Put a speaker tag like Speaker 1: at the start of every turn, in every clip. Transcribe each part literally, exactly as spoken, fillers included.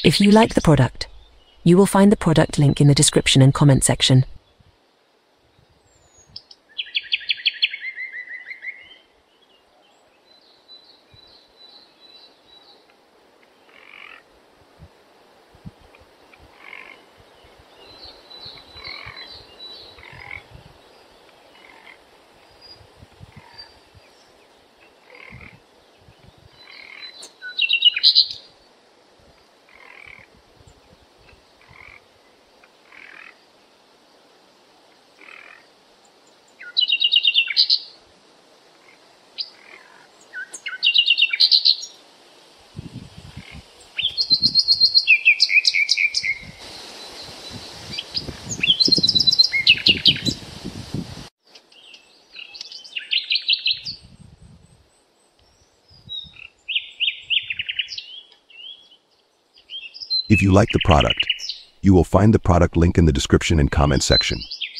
Speaker 1: If you like the product, you will find the product link in the description and comment section.
Speaker 2: If you like the product, you will find the product link in the description and comment section.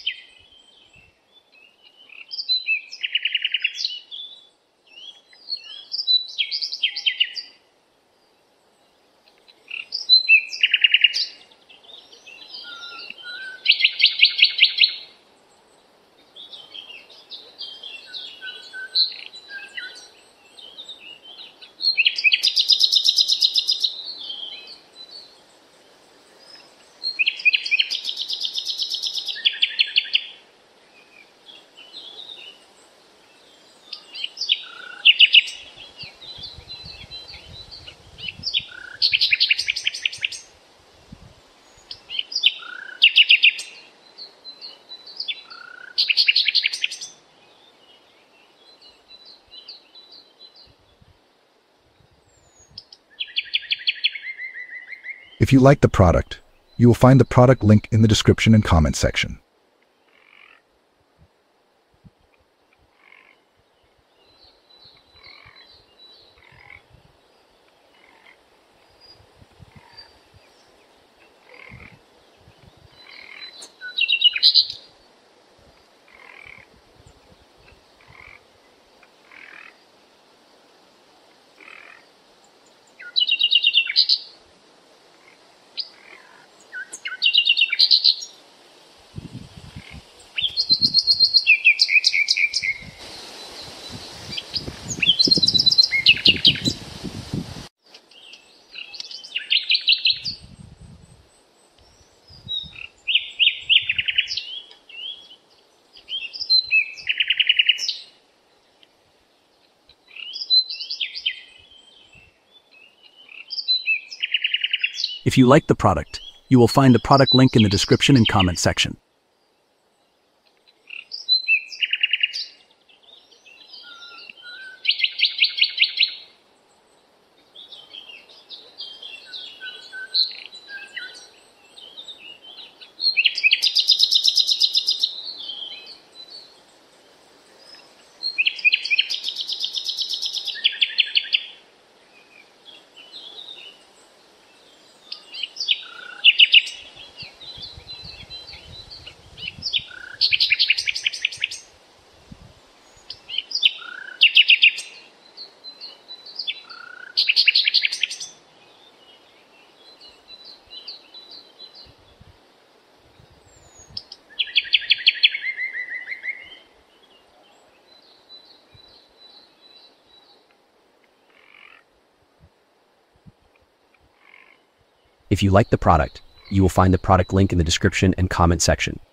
Speaker 2: If you like the product, you will find the product link in the description and comment section.
Speaker 3: If you like the product, you will find the product link in the description and comment section. If you like the product, you will find the product link in the description and comment section.